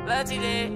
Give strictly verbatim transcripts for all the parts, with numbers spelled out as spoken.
Love T J.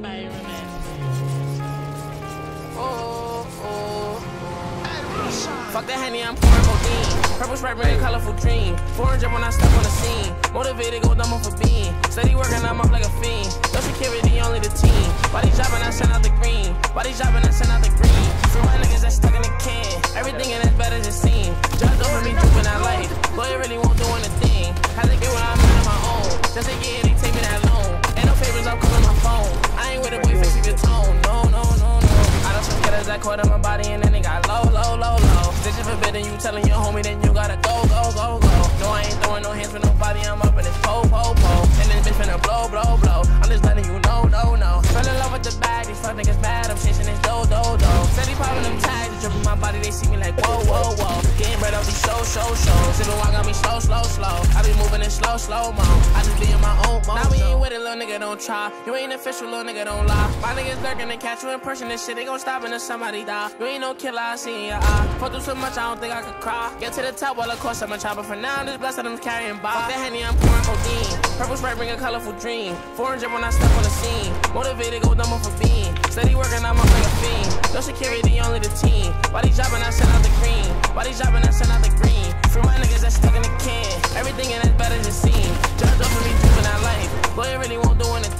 Oh, oh. Fuck that Henny, I'm pouring codeine. Purple Sprite bring a colorful dream. four hundred when I step on the scene. Motivated, go dumb off a beam. Steady working, I'm up like a fiend. No security, only the team. Body dropping, I send out the green. Body dropping, I send out the green. For my niggas that's stuck in the can. Everything in that's better than seen. Judge over me, doing that life. Lawyer really won't do anything. Had to get what I'm in my own. Just to get it, they take me that loan. Ain't no favors, I'm calling my phone. I ain't with a boy, fix your tone. No, no, no, no. I don't some killers that caught in my body and then they got low, low, low, low. Stitching forbidden, you telling your homie, then you gotta go, go, go, go. No, I ain't throwing no hands for nobody, I'm up in this po, po, po. And this bitch finna blow, blow, blow. I'm just letting you know, no, no. Fell in love with the bag, these fuck niggas bad, I'm chasing this do, do, do. Steady popping them tags, dripping my body, they see me like whoa, whoa, whoa. Getting bread off these show, show, shows. Sipping wine got me slow, slow, slow. I be moving in slow, slow mo. I just be in my own mode. Now we ain't with it, little nigga, don't try. You ain't official, little nigga, don't lie. My niggas lurking to catch you in person, this shit, they gon' stop until somebody die. You ain't no killer, I see in your eye. Fuck through so much, I don't think I could cry. Get to the top, well, of course I'm a chopper. For now, I'm just blessed that I'm carrying by. Fuck that Henny, I'm pouring codeine. Purple Sprite bring a colorful dream. four hundred when I step on the scene. Motivated, go dumb off a beam. Steady working, I'm up like a fiend. No security, only the team. Body dropping, I send out the green. Body dropping, I send out the green. For my niggas that's stuck in the can. Everything in that's better than seen. Judge over me, doing that life. Lawyer really won't do anything.